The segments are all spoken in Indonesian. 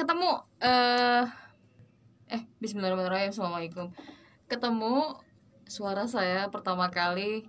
ketemu Bismillahirrahmanirrahim. Assalamualaikum. Ketemu suara saya pertama kali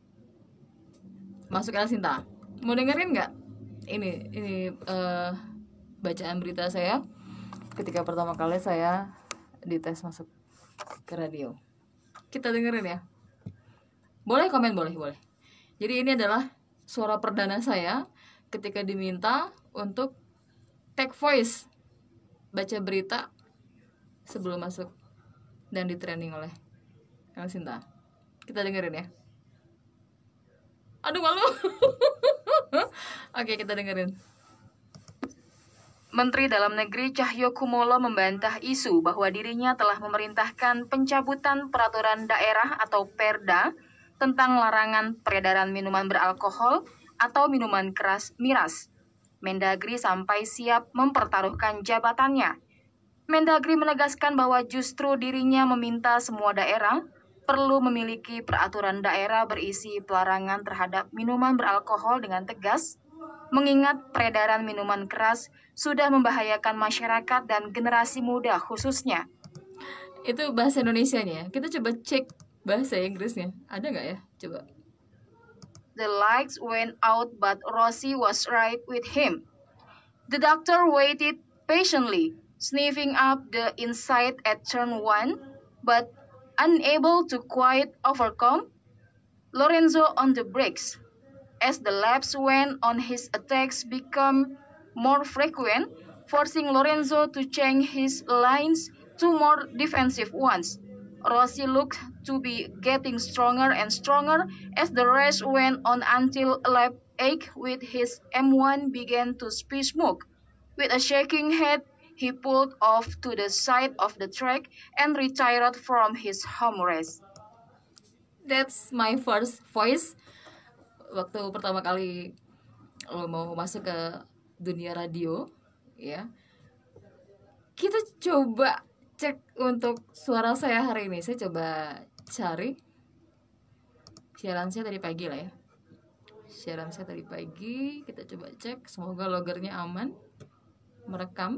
masuk El Sinta. Mau dengerin nggak? Ini bacaan berita saya ketika pertama kali saya dites masuk ke radio. Kita dengerin ya. Boleh komen, boleh. Jadi ini adalah suara perdana saya ketika diminta untuk take voice baca berita sebelum masuk dan di training oleh El Sinta. Kita dengerin ya. Aduh, malu. Oke, kita dengerin. Menteri Dalam Negeri Cahyokumolo membantah isu bahwa dirinya telah memerintahkan pencabutan peraturan daerah atau Perda tentang larangan peredaran minuman beralkohol atau minuman keras miras. Mendagri sampai siap mempertaruhkan jabatannya. Mendagri menegaskan bahwa justru dirinya meminta semua daerah perlu memiliki peraturan daerah berisi pelarangan terhadap minuman beralkohol dengan tegas, mengingat peredaran minuman keras sudah membahayakan masyarakat dan generasi muda khususnya. Itu bahasa Indonesianya. Kita coba cek bahasa Inggrisnya. Ada nggak ya? Coba. The lights went out, but Rossi was right with him. The doctor waited patiently, sniffing up the inside at turn 1, but unable to quite overcome Lorenzo on the brakes. As the laps went on, his attacks become more frequent, forcing Lorenzo to change his lines to more defensive ones. Rossi looked to be getting stronger and stronger as the race went on until lap 8 with his M1 began to spew smoke. With a shaking head, he pulled off to the side of the track and retired from his home race. That's my first voice. Waktu pertama kali lo mau masuk ke dunia radio, ya. Kita coba cek untuk suara saya hari ini. Saya coba cari siaran saya tadi pagi lah ya. Siaran saya tadi pagi, kita coba cek. Semoga logernya aman merekam.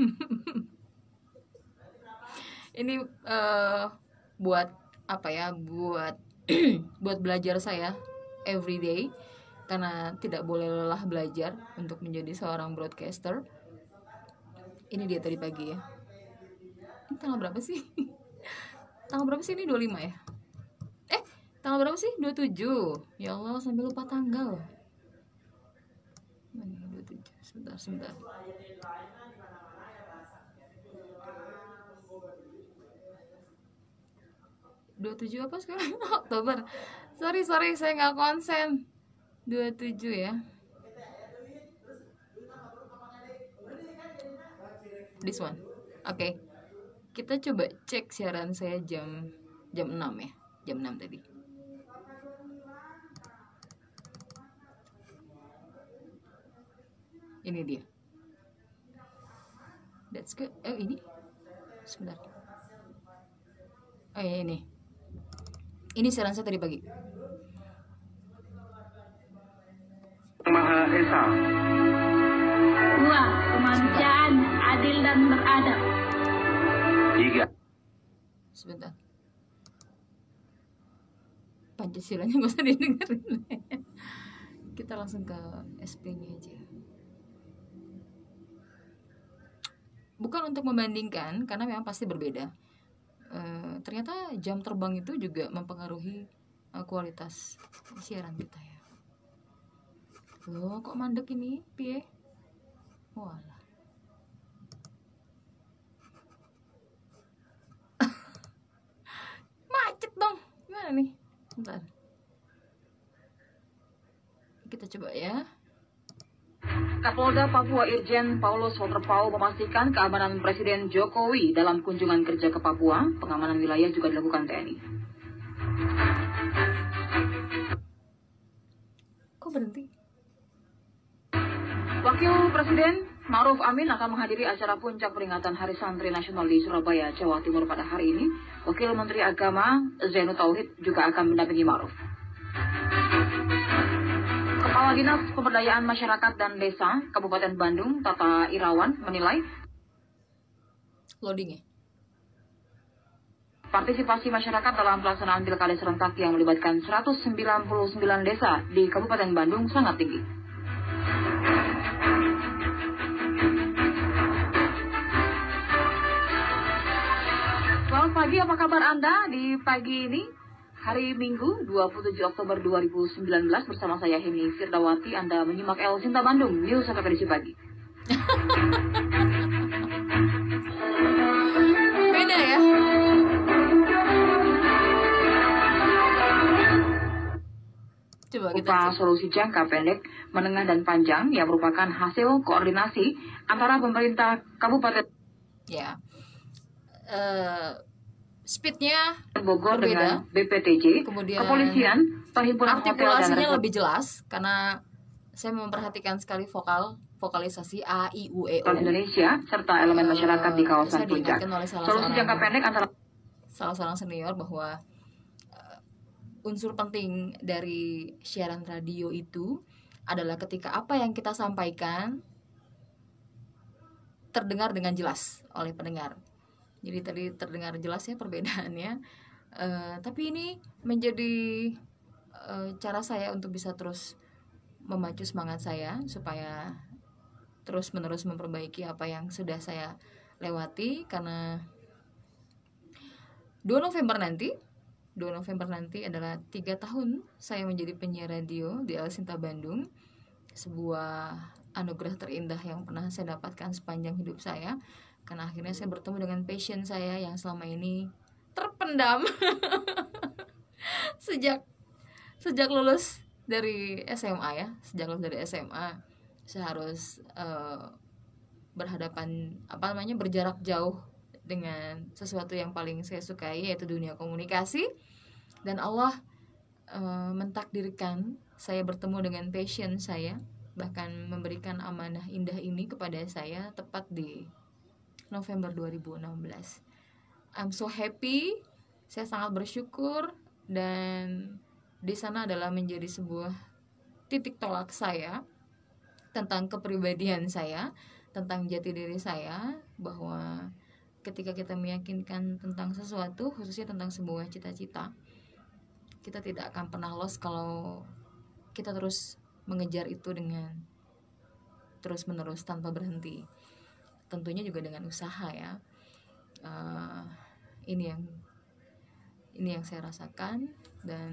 Ini buat apa ya? Buat buat belajar saya everyday, karena tidak boleh lelah belajar untuk menjadi seorang broadcaster. Ini dia tadi pagi ya. Ini tanggal berapa sih? Tanggal berapa sih ini? 25 ya? Tanggal berapa sih? 27. Ya Allah, sampai lupa tanggal. Ini 27. Sebentar. 27 apa sekarang? Oktober. Sorry, saya nggak konsen. 27 ya. This one. Oke. Kita coba cek siaran saya jam 6 ya. Jam 6 tadi. Ini dia. That's good. Ini. Sebentar. Ini. Ini siaran saya tadi pagi. Maha Esa. 2. Kemanusiaan adil dan beradab. 3. Sebentar. Pancasilanya nggak usah didengerin. Kita langsung ke SP-nya aja. Bukan untuk membandingkan, karena memang pasti berbeda. Ternyata jam terbang itu juga mempengaruhi kualitas siaran kita ya. Loh, kok mandek ini, piye? Walah. Macet dong. Gimana nih? Bentar. Kita coba ya. Kapolda Papua Irjen Paulus Waterpau memastikan keamanan Presiden Jokowi dalam kunjungan kerja ke Papua. Pengamanan wilayah juga dilakukan TNI. Kok berhenti? Wakil Presiden Ma'ruf Amin akan menghadiri acara puncak peringatan Hari Santri Nasional di Surabaya, Jawa Timur pada hari ini. Wakil Menteri Agama Zainud Tauhid juga akan mendampingi Ma'ruf. Kepala Dinas Pemberdayaan Masyarakat dan Desa Kabupaten Bandung, Tata Irawan, menilai loadingnya. Partisipasi masyarakat dalam pelaksanaan pilkada serentak yang melibatkan 199 desa di Kabupaten Bandung sangat tinggi. Selamat pagi, apa kabar Anda di pagi ini? Hari Minggu 27 Oktober 2019 bersama saya Heni Firdawati. Anda menyimak El Sinta Bandung News sampai edisi pagi. Beda ya. Coba kita Berupa solusi jangka pendek, menengah dan panjang yang merupakan hasil koordinasi antara pemerintah kabupaten ya. Speednya Bogor berbeda. dengan BPTJ, Kemudian kepolisian, perhimpunan hotel dan artikulasinya resort. lebih jelas karena saya memperhatikan sekali vokalisasi A, I, U, E, O. Indonesia serta elemen masyarakat di Saya kawasan Puncak. diingatkan oleh Solusi jangka pendek antara salah seorang senior bahwa unsur penting dari siaran radio itu adalah ketika apa yang kita sampaikan terdengar dengan jelas oleh pendengar. Jadi tadi terdengar jelas ya perbedaannya. Tapi ini menjadi cara saya untuk bisa terus memacu semangat saya supaya terus-menerus memperbaiki apa yang sudah saya lewati, karena 2 November nanti adalah 3 tahun saya menjadi penyiar radio di El Sinta Bandung. Sebuah anugerah terindah yang pernah saya dapatkan sepanjang hidup saya, karena akhirnya saya bertemu dengan passion saya yang selama ini terpendam sejak lulus dari SMA ya. Sejak lulus dari SMA saya harus berjarak jauh dengan sesuatu yang paling saya sukai, yaitu dunia komunikasi. Dan Allah mentakdirkan saya bertemu dengan passion saya, bahkan memberikan amanah indah ini kepada saya tepat di November 2016. I'm so happy, saya sangat bersyukur, dan di sana adalah menjadi sebuah titik tolak saya tentang kepribadian saya, tentang jati diri saya, bahwa ketika kita meyakinkan tentang sesuatu, khususnya tentang sebuah cita-cita, kita tidak akan pernah lost kalau kita terus mengejar itu dengan terus-menerus tanpa berhenti. Tentunya juga dengan usaha ya. Ini yang saya rasakan, dan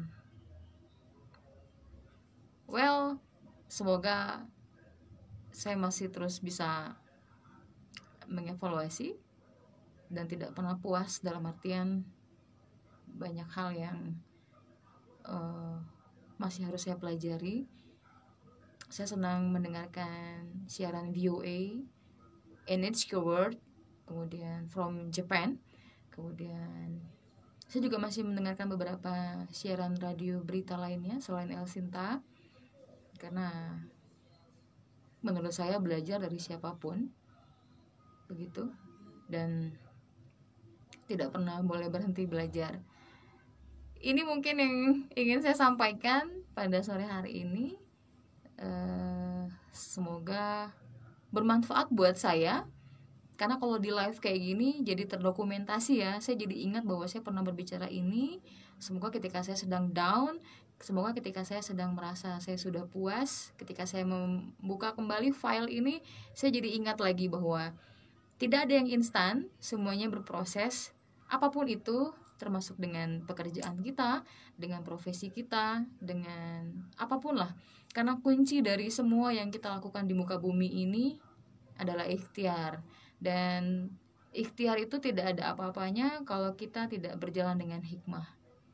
semoga saya masih terus bisa mengevaluasi dan tidak pernah puas, dalam artian banyak hal yang masih harus saya pelajari. Saya senang mendengarkan siaran VOA, NHK World, kemudian from Japan. Kemudian saya juga masih mendengarkan beberapa siaran radio berita lainnya selain El Sinta, karena menurut saya belajar dari siapapun begitu, dan tidak pernah boleh berhenti belajar. Ini mungkin yang ingin saya sampaikan pada sore hari ini. Semoga bermanfaat buat saya, karena kalau di live kayak gini jadi terdokumentasi ya. Saya jadi ingat bahwa saya pernah berbicara ini. Semoga ketika saya sedang down, semoga ketika saya sedang merasa saya sudah puas, ketika saya membuka kembali file ini, saya jadi ingat lagi bahwa tidak ada yang instan, semuanya berproses. Apapun itu, termasuk dengan pekerjaan kita, dengan profesi kita, dengan apapun lah. Karena kunci dari semua yang kita lakukan di muka bumi ini adalah ikhtiar. Dan ikhtiar itu tidak ada apa-apanya kalau kita tidak berjalan dengan hikmah.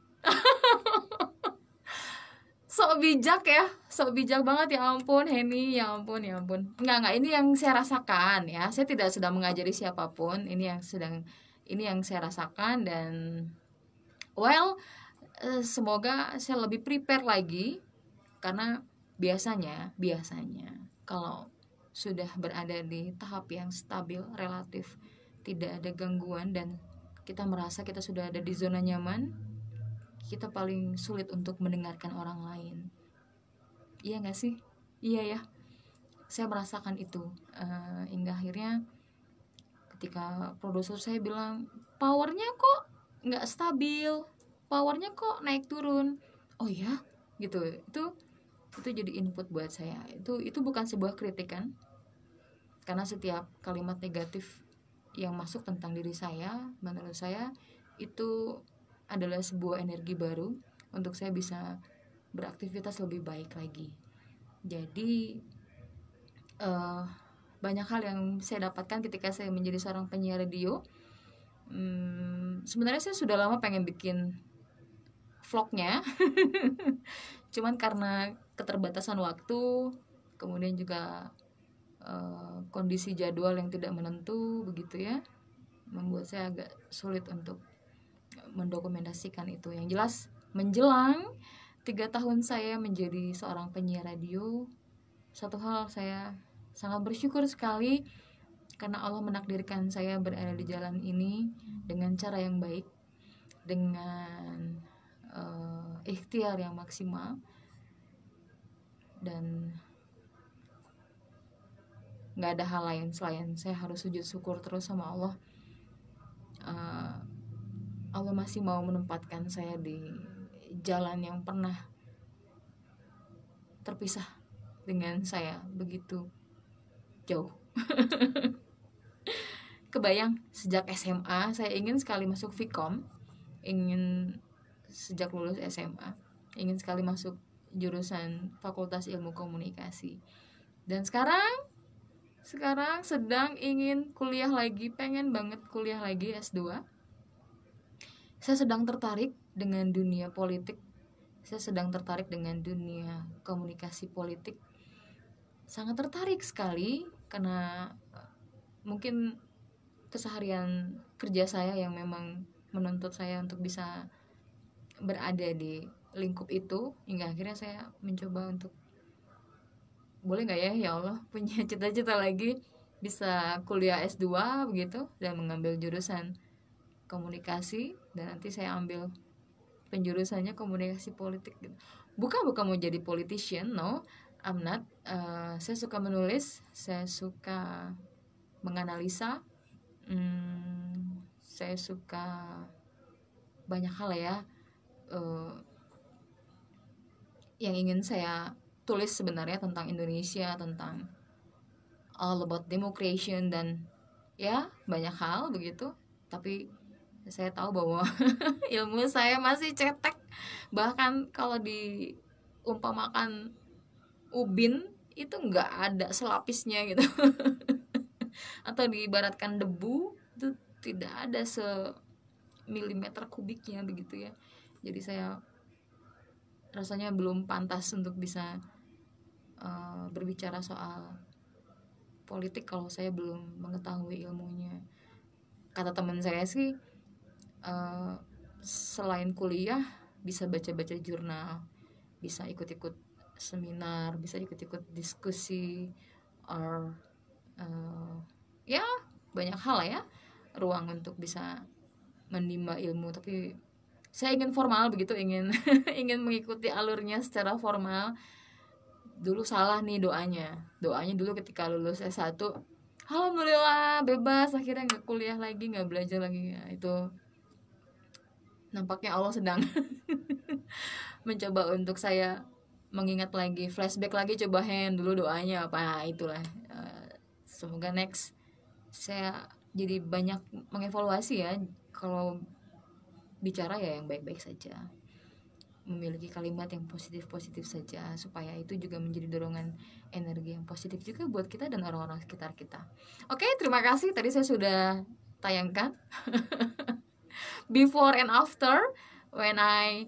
Sok bijak ya, sok bijak banget, ya ampun Heni, ya ampun. Enggak, ini yang saya rasakan ya. Saya tidak sedang mengajari siapapun, ini yang saya rasakan. Dan semoga saya lebih prepare lagi, karena biasanya kalau sudah berada di tahap yang stabil, relatif tidak ada gangguan, dan kita merasa kita sudah ada di zona nyaman, kita paling sulit untuk mendengarkan orang lain. Iya gak sih? Iya ya, saya merasakan itu. Hingga akhirnya ketika produser saya bilang powernya kok nggak stabil, powernya kok naik turun, oh ya gitu, itu jadi input buat saya. Itu bukan sebuah kritikan, karena setiap kalimat negatif yang masuk tentang diri saya, menurut saya itu adalah sebuah energi baru untuk saya bisa beraktivitas lebih baik lagi. Jadi banyak hal yang saya dapatkan ketika saya menjadi seorang penyiar radio. Sebenarnya saya sudah lama pengen bikin vlognya cuman karena keterbatasan waktu, kemudian juga kondisi jadwal yang tidak menentu begitu ya, membuat saya agak sulit untuk mendokumentasikan itu. Yang jelas menjelang 3 tahun saya menjadi seorang penyiar radio, satu hal saya sangat bersyukur sekali, karena Allah menakdirkan saya berada di jalan ini dengan cara yang baik, dengan ikhtiar yang maksimal, dan nggak ada hal lain selain saya harus sujud syukur terus sama Allah. Allah masih mau menempatkan saya di jalan yang pernah terpisah dengan saya begitu jauh. Kebayang sejak SMA saya ingin sekali masuk Vkom, sejak lulus SMA ingin sekali masuk jurusan Fakultas Ilmu Komunikasi, dan sekarang sedang ingin kuliah lagi, pengen banget kuliah lagi S2. Saya sedang tertarik dengan dunia politik, saya sedang tertarik dengan dunia komunikasi politik, sangat tertarik sekali, karena mungkin keseharian kerja saya yang memang menuntut saya untuk bisa berada di lingkup itu, hingga akhirnya saya mencoba untuk boleh nggak ya Allah, punya cita-cita lagi bisa kuliah S2 begitu, dan mengambil jurusan komunikasi, dan nanti saya ambil penjurusannya komunikasi politik gitu. Bukan mau jadi politician, no, I'm not. Saya suka menulis, saya suka menganalisa, saya suka banyak hal ya yang ingin saya tulis sebenarnya tentang Indonesia, tentang all about democration, dan ya banyak hal begitu. Tapi saya tahu bahwa ilmu saya masih cetek, bahkan kalau diumpamakan ubin itu nggak ada selapisnya gitu atau diibaratkan debu itu tidak ada semilimeter kubiknya begitu ya. Jadi saya rasanya belum pantas untuk bisa berbicara soal politik kalau saya belum mengetahui ilmunya. Kata teman saya sih, selain kuliah bisa baca-baca jurnal, bisa ikut-ikut seminar, bisa ikut-ikut diskusi, or ya banyak hal ya, ruang untuk bisa menimba ilmu. Tapi saya ingin formal begitu, ingin mengikuti alurnya secara formal. Dulu salah nih doanya dulu ketika lulus S1, alhamdulillah bebas, akhirnya nggak kuliah lagi, nggak belajar lagi ya. Itu nampaknya Allah sedang mencoba untuk saya mengingat lagi, flashback lagi, coba dulu doanya apa, itulah. Semoga next saya jadi banyak mengevaluasi ya, kalau bicara ya yang baik-baik saja, memiliki kalimat yang positif-positif saja, supaya itu juga menjadi dorongan energi yang positif juga buat kita dan orang-orang sekitar kita. Oke, terima kasih. Tadi saya sudah tayangkan before and after when I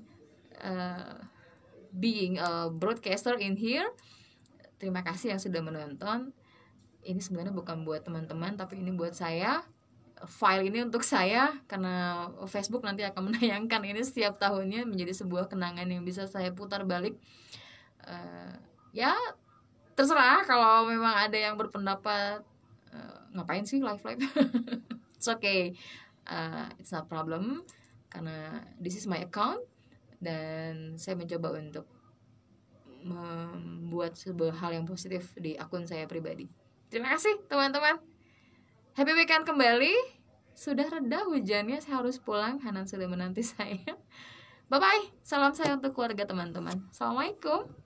being a broadcaster in here. Terima kasih yang sudah menonton. Ini sebenarnya bukan buat teman-teman, tapi ini buat saya. File ini untuk saya, karena Facebook nanti akan menayangkan ini setiap tahunnya menjadi sebuah kenangan yang bisa saya putar balik. Ya terserah kalau memang ada yang berpendapat ngapain sih live it's okay, it's not problem, karena this is my account dan saya mencoba untuk membuat sebuah hal yang positif di akun saya pribadi. Terima kasih teman-teman. Happy weekend kembali. Sudah reda hujannya, saya harus pulang. Hanan sudah menanti saya. Bye bye. Salam saya untuk keluarga teman-teman. Assalamualaikum.